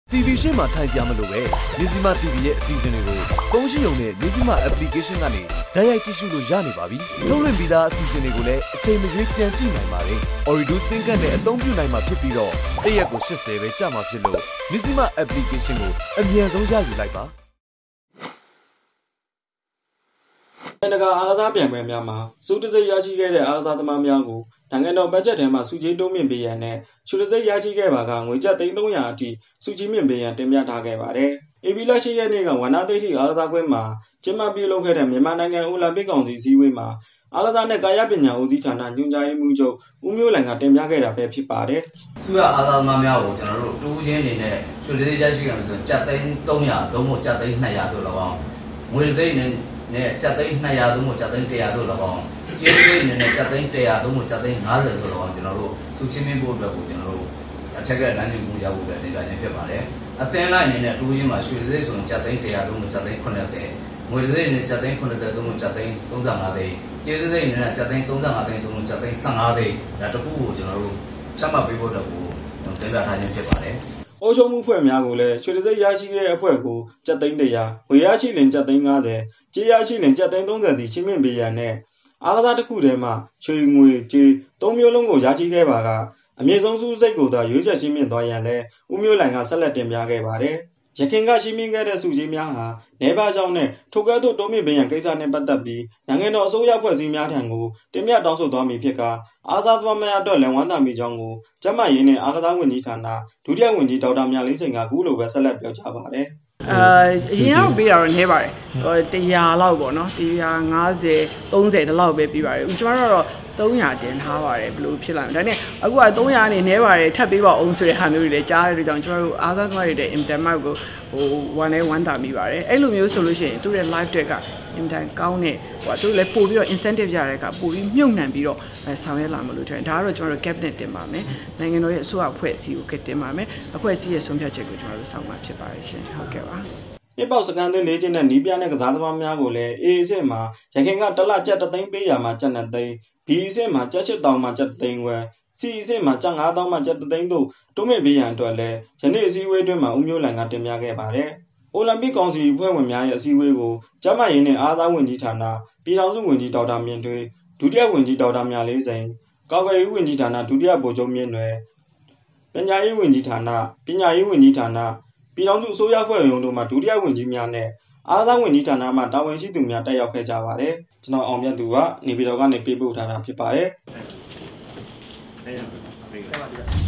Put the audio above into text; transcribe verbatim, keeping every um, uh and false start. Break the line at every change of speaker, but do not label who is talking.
T V ရှင်းမှာထိုင်ကြမလို့ပဲမြစီမ T V ရဲ့အစီအစဉ်တွေကိုဖုန်းရှိုံနဲ့မြစီမ application ကနေတိုက်ရိုက်ကြည့်ရှုလို့ရနေပါပြီ။ထုတ်လွှင့်ပြီးသားအစီအစဉ်တွေကိုလည်းအချိန်မရွေးပြန်ကြည့်နိုင်ပါတယ်။ Oridu စင်ကတ်နဲ့အသုံးပြုနိုင်မှာဖြစ်ပြီးတော့တရက်ကို၈၀ပဲကြာမှာဖြစ်လို့မြစီမ application ကိုအမြန်ဆုံးရယူလိုက်ပါ။
နိုင်ငံတကာအားကစားပြိုင်ပွဲများမှာစုတစိတ်ရရှိခဲ့တဲ့အားကစားသမားများကိုနိုင်ငံတော်ဘတ်ဂျက်ထဲမှစုချေးတိုးမြင့်ပေးရန်နဲ့ချူတစိတ်ရရှိခဲ့ပါကငွေကျပ်သိန်းသုံးရာအထိစုချေးမြင့်ပေးရန်တင်ပြထားခဲ့ပါတယ်။ ဧပြီလ၈ရက်နေ့ကဝန္နာသိတိအားကစားကွင်းမှာကျင်းပပြုလုပ်ခဲ့တဲ့မြန်မာနိုင်ငံအိုလံပစ်ကောင်စီအစည်းအဝေးမှာအားကစားနဲ့ကာယပညာဦးစီးဌာနညွှန်ကြားရေးမှူးချုပ်ဦးမျိုးလိုင်ကတင်ပြခဲ့တာပဲဖြစ်ပါတယ်
။စုရအားကစားသမားများကိုကျွန်တော်တို့တူးချင်းအနေနဲ့ချူတစိတ်ရရှိခဲ့မယ်ဆိုရင်ကျပ်သိန်းသုံးရာသုံးဖို့ကျပ်သိန်းနှစ်ရာတို့၎င်းငွေစိတ်နဲ့နဲ့ကျပ်သိန်းနှစ်ရာသုံးဖို့ကျပ်သိန်းတစ်ရာတို့၎င်းကျေးဇူးလေးအနေနဲ့ကျပ်သိန်းတစ်ရာသုံးဖို့ကျပ်သိန်းငါးဆယ်ဆိုတော့ကျွန်တော်တို့စုချင်းမင်းဖို့အတွက်ကိုကျွန်တော်တို့အချက်ကလမ်းညွှန်မှုရဖို့အတွက်တင်ပြခြင်းဖြစ်ပါတယ်။အသင်းလိုက်အနေနဲ့တူးချင်းမှာရွှေစိတ်ဆိုရင်ကျပ်သိန်းတစ်ရာသုံးဖို့ကျပ်သိန်းခုနှစ်ဆယ်ငွေစိတ်နဲ့ကျပ်သိန်းခုနှစ်ဆယ်သုံးဖို့ကျပ်သိန်းသုံးဆ၅သိန်းကျေးဇူးစိတ်အနေနဲ့ကျပ်သိန်းသုံးဆ၅သိန်းသုံးဖို့ကျပ်သိန်းဆ၅သိန်းဒါတခုကိုကျွန်တော်တို့ချက်မှတ်ပေးဖို့အတွက်ကိုတင်ပြထားခြင်းဖြစ်ပါတယ်။
အိုးချုံမှုဖွဲ့များကိုလည်းချွေတစိတ်ရရှိတဲ့အဖွဲ့ကိုကျပ်သိန်းတစ်ရာငွေရရှိလင်ကျပ်သိန်း၅၀ကြေးရရှိလင်ကျပ်သိန်း၃၀စီချင်းမြင့်ပေးရန်နဲ့အားကစားတစ်ခုထဲမှာချွေငွေကြေးသုံးမျိုးလုံးကိုရရှိခဲ့ပါကအမြင့်ဆုံးစုစိတ်ကိုသာရွေးချယ်ရှင်းမြင့်သွားရန်လည်းဦးမျိုးလိုင်ကဆက်လက်တင်ပြခဲ့ပါတယ်။ရခင်ကရှင်းမြင့်ခဲ့တဲ့စုကြီးများဟာနေပါကြောင့်နဲ့ထိုကဲ့သို့တိုးမြင့်ပေးရန်ကိစ္စနဲ့ပတ်သက်ပြီးနိုင်ငံတော်အစိုးရဖွဲ့စည်းများထံကိုတင်ပြတောင်းဆိုသွားမည်ဖြစ်ကာအားကစားသမားများအတွက်လည်းဝမ်းသာမိကြောင်းကိုကျန်းမာရေးနဲ့အားကစားဝန်ကြီးဌာနဒုတိယဝန်ကြီးဒေါက်တာမြလေးစိန်ကအခုလိုပဲဆက်လက်ပြောကြားပါတယ်
။အာအရင်ကပေးတာတော့နေပါတယ်ဟိုတစ်ရာလောက်ပေါ့နော်တစ်ရာ၅၀ ၃၀ဒီလောက်ပဲပြီးပါတယ်ကျွန်တော်တို့တော့သုံးရာတင်ထားပါတယ်ဘယ်လိုဖြစ်လာလဲဒါနဲ့အခုကသုံးရာနေနေပါတယ်ထပ်ပေးပါအောင်ဆိုတဲ့ဟာမျိုးတွေလည်းကြားရတဲ့ကြောင့်ကျွန်တော်တို့အားစားသမားတွေတဲ့ internet ကိုဟိုoneနဲ့oneတာမိပါတယ်အဲ့လိုမျိုးဆိုလို့ရှိရင်သူ့ရဲ့ live တက်ကအင်တိုင်းကောင်းတဲ့ဟိုသူလည်းပို့ပြီးတော့ incentive ရတဲ့အခါပို့ပြီးမြုပ်နှံပြီးတော့ဆောင်ရွက်လာမလို့ထင်ဒါကတော့ကျွန်တော်တို့ cabinet တင်ပါမယ်နိုင်ငံတော်ရဲ့အစိုးရအဖွဲ့အစည်းကိုတင်ပါမယ်အဖွဲ့အစည်းရဲ့ဆုံးဖြတ်ချက်ကိုကျွန်တော်တို့စောင့်မှဖြစ်ပါတယ်ရှင်ဟုတ်ကဲ့ပါ
နှစ်ပေါက်စကန်သွင်းလေးချင်းနဲ့နီးပြတဲ့ကစားသမားများကိုလည်း A အဆင့်မှာရခိုင်ကတလကျပ်တသိန်းပေးရမှာကျပ်နှစ်သိန်း B အဆင့်မှာကျပ်ရှစ်သောင်းမှာကျပ်သိန်းဝယ် C အဆင့်မှာကျပ်ငါးသောင်းမှာကျပ်သိန်းတို့တိုးမြင့်ပေးရန်အတွက်လည်းယနေ့အစည်းအဝေးတွင်မှာဦးမျိုးလိုင်ကတင်ပြခဲ့ပါတယ်။အိုလံပစ်ကောင်စီအဖွဲ့ဝင်များရဲ့အစည်းအဝေးကိုကျန်းမာရေးနဲ့အားကစားဝန်ကြီးဌာနပြည်ထောင်စုဝန်ကြီးဒေါက်တာမြင့်ထွေးဒုတိယဝန်ကြီးဒေါက်တာမြလေးစိန်ကာကွယ်ရေးဝန်ကြီးဌာနဒုတိယဗိုလ်ချုပ်မြင့်နွယ်ပညာရေးဝန်ကြီးဌာနပညာရေးဝန်ကြီးဌာနပြည်ထောင်စုအစိုးရအဖွဲ့ရုံးတို့မှဒုတိယဝန်ကြီးများနဲ့အားကစားဝန်ကြီးဌာနမှတာဝန်ရှိသူများတက်ရောက်ခဲ့ကြပါတယ်။ကျွန်တော်အောင်မြတ်သူကနေပြည်တော်ကနေပေးပို့ထားတာဖြစ်ပါတယ်။